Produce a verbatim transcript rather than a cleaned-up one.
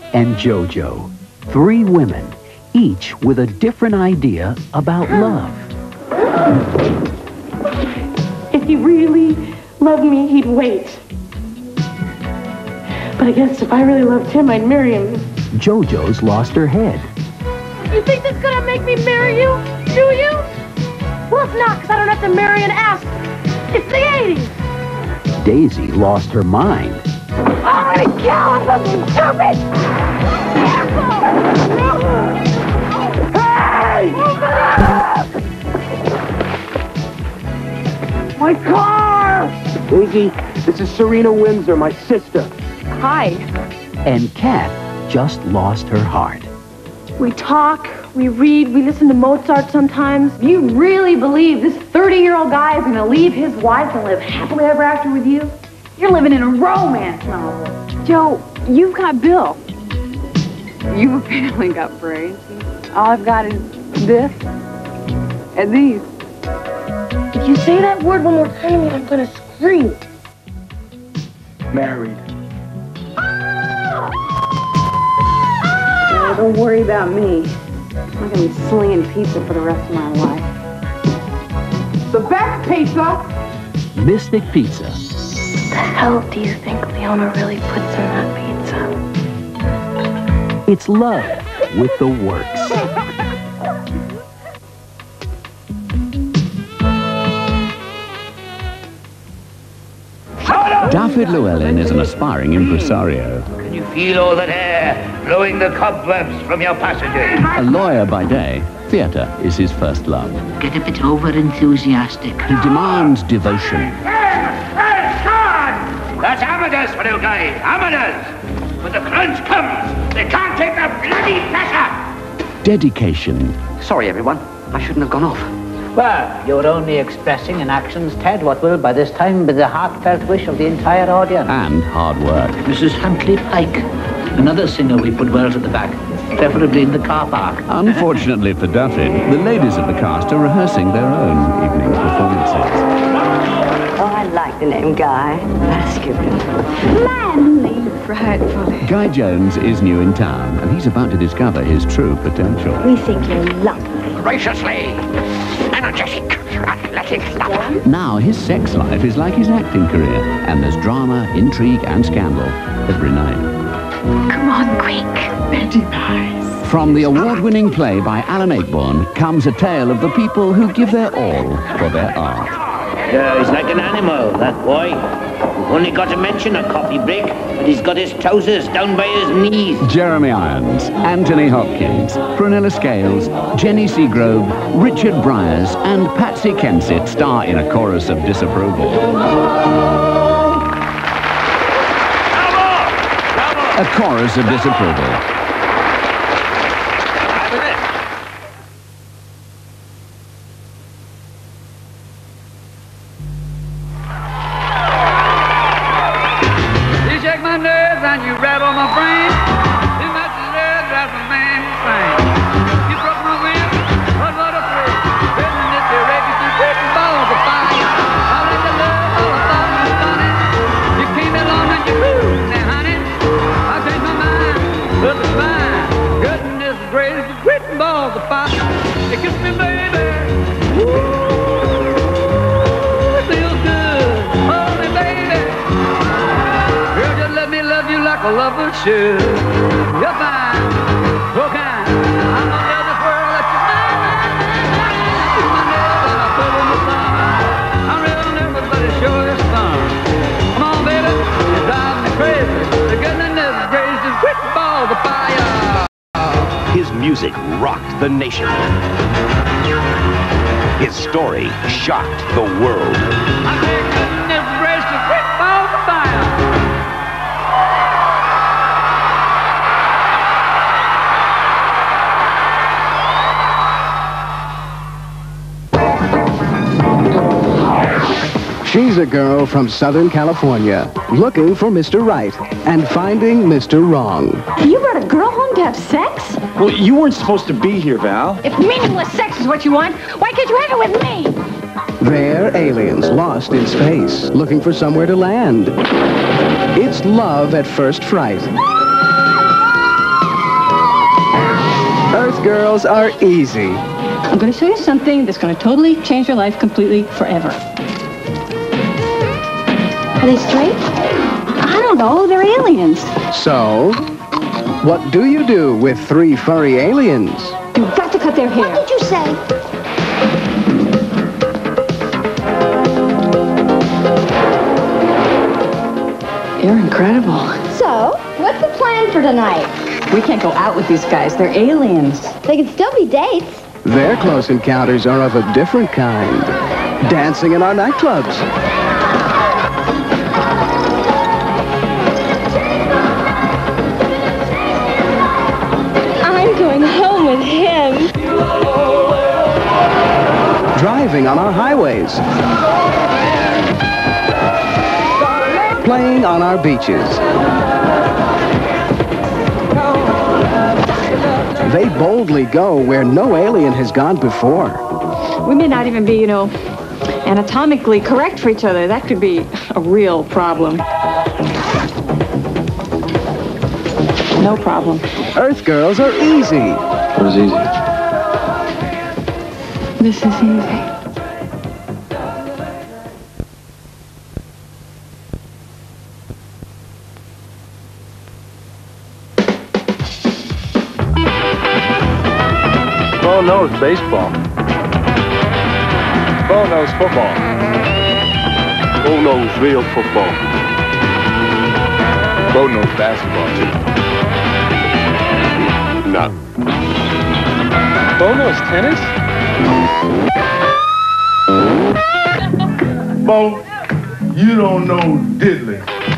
and JoJo. Three women, each with a different idea about love. If he really loved me, he'd wait. But I guess if I really loved him, I'd marry him. JoJo's lost her head. You think that's gonna make me marry you? Do you? Well, it's not, because I don't have to marry an ass. It's the eighties. Daisy lost her mind. I'm gonna kill him, you stupid! Hey! My car! Daisy, this is Serena Windsor, my sister. Hi. And Kat just lost her heart. We talk, we read, we listen to Mozart sometimes. Do you really believe this thirty-year-old guy is gonna leave his wife and live happily ever after with you? You're living in a romance novel. Joe, you've got Bill. You've apparently got brains. All I've got is this and these. If you say that word one more time, I'm gonna scream. Married. Oh, don't worry about me. I'm not gonna be slinging pizza for the rest of my life. The best pizza! Mystic Pizza. What the hell do you think Leona really puts in that pizza? It's love with the works. David Llewellyn is an aspiring impresario. Can you feel all that air blowing the cobwebs from your passengers? A lawyer by day, theatre is his first love. Get a bit over-enthusiastic. He demands devotion. Hey, hey, God! That's Amadeus for you guys, Amadeus! When the crunch comes, they can't take the bloody pressure! Dedication. Sorry, everyone. I shouldn't have gone off. Well, you're only expressing in actions, Ted, what will by this time be the heartfelt wish of the entire audience. And hard work. Missus Huntley Pike, another singer we put well to the back, preferably in the car park. Unfortunately for Duffy, the ladies of the cast are rehearsing their own evening performances. Oh, I like the name Guy. That's cute. Manly, frightfully. Guy Jones is new in town, and he's about to discover his true potential. We think you're lovely. Graciously, energetic, athletic lover. Now his sex life is like his acting career, and there's drama, intrigue, and scandal every night. Come on, quick. Betty Pies. From the award-winning play by Alan Ayckbourn comes a tale of the people who give their all for their art. Yeah, he's like an animal, that boy. We've only got to mention a coffee break, but he's got his trousers down by his knees. Jeremy Irons, Anthony Hopkins, Prunella Scales, Jenny Seagrove, Richard Bryars, and Patsy Kensit star in a chorus of disapproval. A chorus of disapproval. His music rocked the nation. His story shocked the world. She's a girl from Southern California, looking for Mister Right and finding Mister Wrong. You brought a girl home to have sex? Well, you weren't supposed to be here, Val. If meaningless sex is what you want, why can't you have it with me? They're aliens lost in space, looking for somewhere to land. It's love at first fright. girls are easy. I'm going to show you something that's going to totally change your life completely forever. Are they straight? I don't know. They're aliens. So, what do you do with three furry aliens? You've got to cut their hair. What did you say? You're incredible. So, what's the plan for tonight? We can't go out with these guys. They're aliens. They can still be dates. Their close encounters are of a different kind. Dancing in our nightclubs. I'm going home with him. Driving on our highways. Playing on our beaches. They boldly go where no alien has gone before. We may not even be, you know, anatomically correct for each other. That could be a real problem. No problem. Earth girls are easy. What is easy? This is easy. Bo knows baseball. Bo knows football. Bo knows real football. Bo knows basketball, too. No. Bo knows tennis? Bo, you don't know diddly.